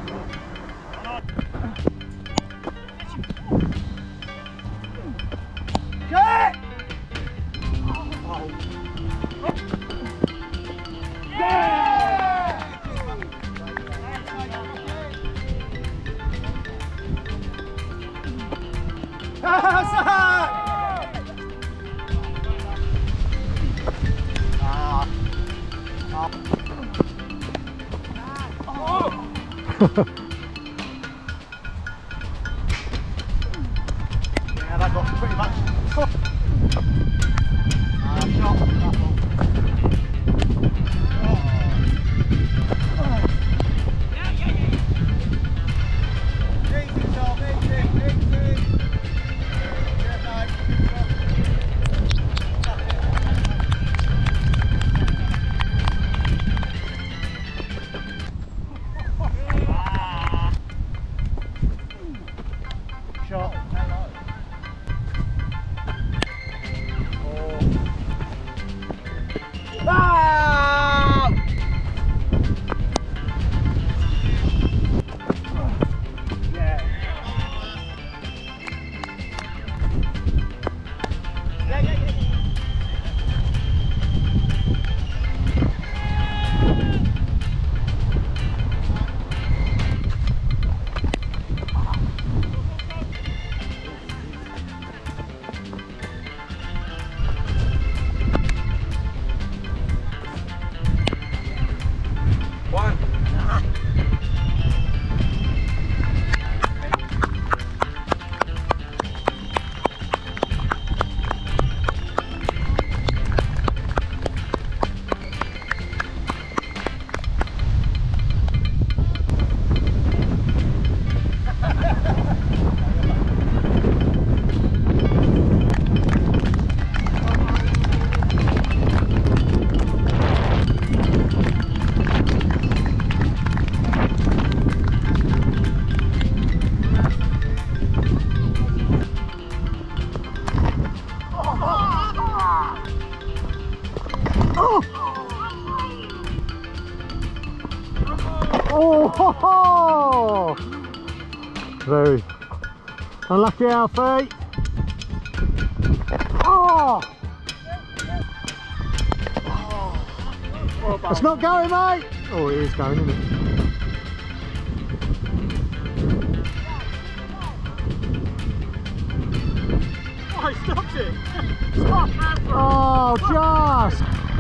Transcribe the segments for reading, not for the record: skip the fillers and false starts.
Yeah, that got pretty much. Shot. That one. Oh, ho, ho. Very unlucky, Alfie. Oh! It's not going, mate. Oh, it is going, isn't it? Oh, he stopped it! Oh, just!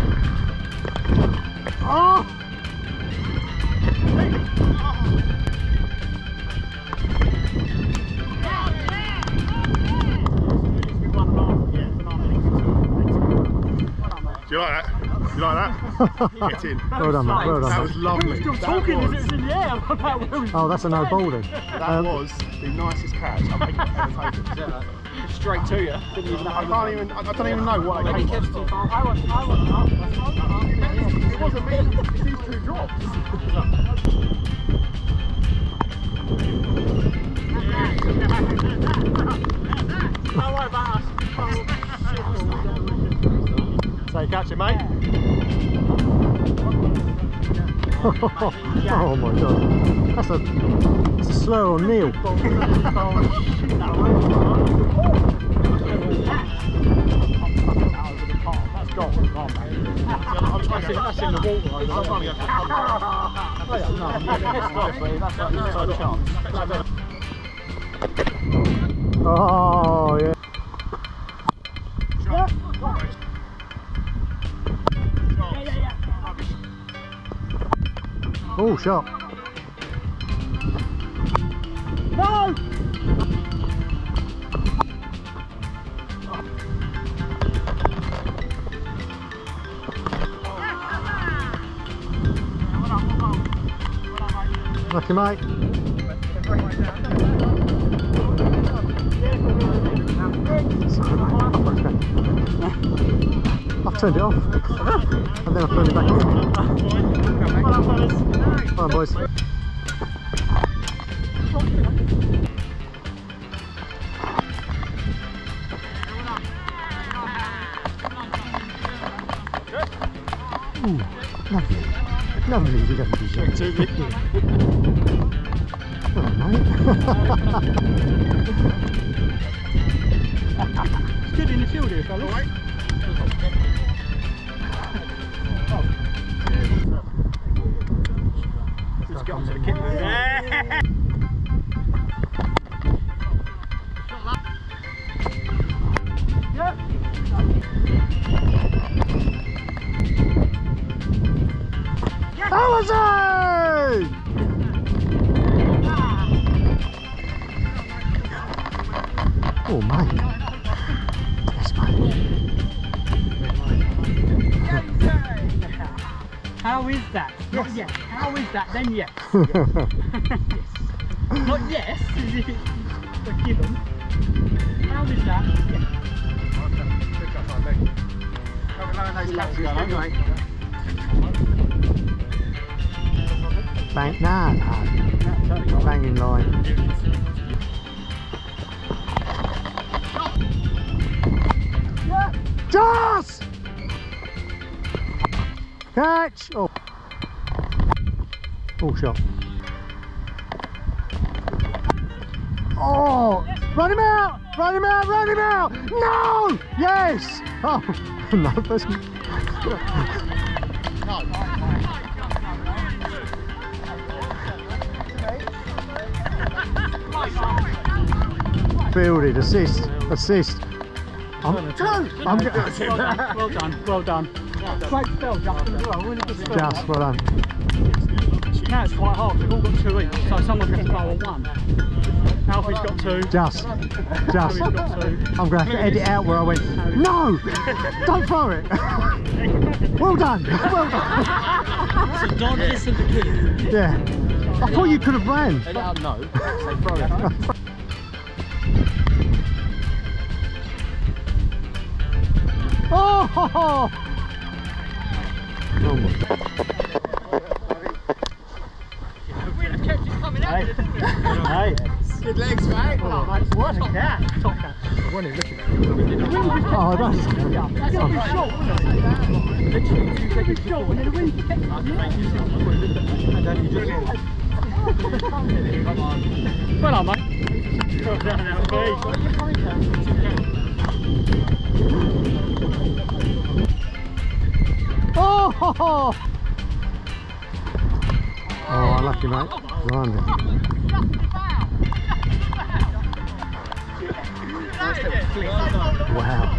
Oh! Do you like that? You like that? Get in. Well done, mate. Well done. That was lovely. We were still talking as it was in the air about where we Oh, that's a no ball then. That was the nicest catch I've ever taken. straight to you. Didn't even I don't even know what I came from. I wasn't It wasn't me. It's these two drops. Don't worry about us. So you catch it, mate? Oh my god. That's a slur on Neil. That's gone, mate. That's in the water. I'm trying to get Oh yeah. Oh, shot. No! Lucky, mate. I've turned it off. And then I've turned it back on. Well done, fellas. Come on, boys. Ooh, lovely. Lovely, you got to be sure. Too big. Hello, mate. It's good in the field here, fellas. Right. Let's get onto the kit. Yeah. How was it? Oh, mate. Yes, mate. How is that? Not yes. How is that? Then yes. Not yes, as if it's a given. How is that? Yes. Bang, nah. Banging line. Joss! Catch! Oh. Full shot. Oh! Run him out! Run him out! Run him out! No! Yes! Oh, no, that's... Fielded, assist. I'm Well done, well done. Great spell, Justin, as well. Really good spell. Just, well done. Now it's quite hard, we've all got 2 each, so someone's going to go on 1. Alfie's got 2. Just. Louis got 2. I'm going to have to edit out where I went, no! Don't throw it! Well done, well done. So don't listen to kids. Yeah. I thought you could have ran. They don't know, they throw it. Oh! Oh my God. We'd have kept it coming out, didn't we? Hey. Good legs, mate. Oh, mate, what? Top cat. Top cat. When he's looking at you. Oh, that's That's going to be short, wasn't it? Literally 2 seconds short, and then the wind kept coming. Well done, mate. Well done, Alfie. Oh! Oh, lucky mate. Blimey. Wow.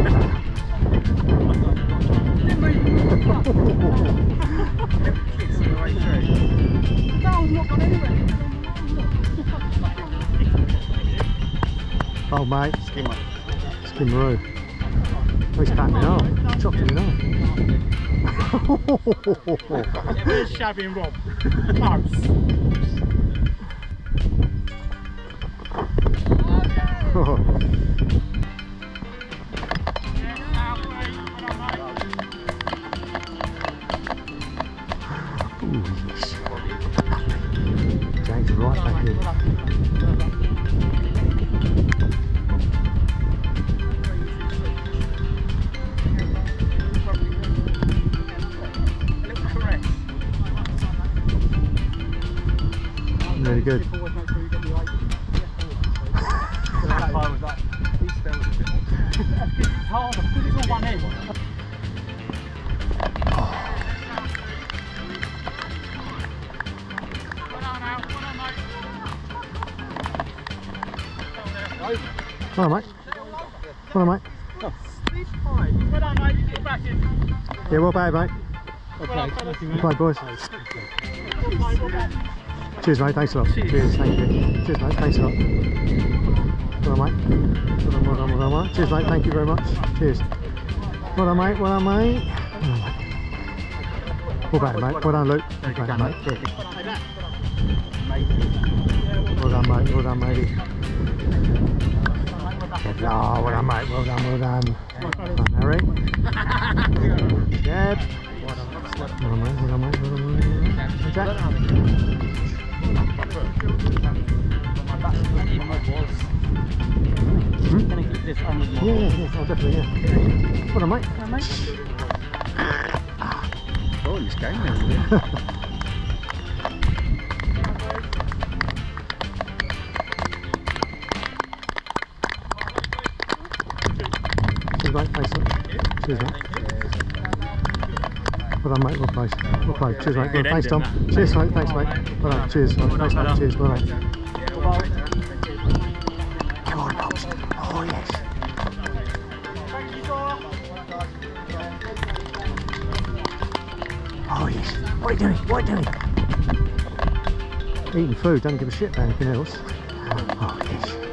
Oh mate. Skimmaroo. Oh, he's cutting it off. Chopped it off. Where's Shabby and Rob? Close. James right back in. Really good. It's hard because it's all one end. Come on, mate. Come on, mate. Well done, mate. Get back in. Yeah, well played, mate. Okay. Well played, boys. Cheers, mate. Thanks a lot. Cheers. Thank you. Cheers, mate. Thanks a lot. Well done, mate. Well done, well done, well done, mate. Cheers, mate. Thank you very much. Cheers. Well done, mate. Well done, mate. Well done, mate. Well done, Luke. Well done, mate. Well done, mate. Well done, matey. Oh, well done, mate. Well done, well done. Well done, Harry. Jeb. Well done, mate. Well done, mate. Well done, mate. Jack. Yeah, oh, definitely, yeah. Well done, mate. enjoying this game now. Cheers, mate. Thanks. Cheers, mate. Well done, mate. Well played. Well played. Cheers, mate. Well, thanks, Tom. Cheers, mate. Thanks, mate. Well done. Cheers. Thanks, mate. Cheers. Well done. Come on, Pops. Oh, yes. Oh, yes. What are you doing? What are you doing? Eating food. Don't give a shit about anything else. Oh, yes.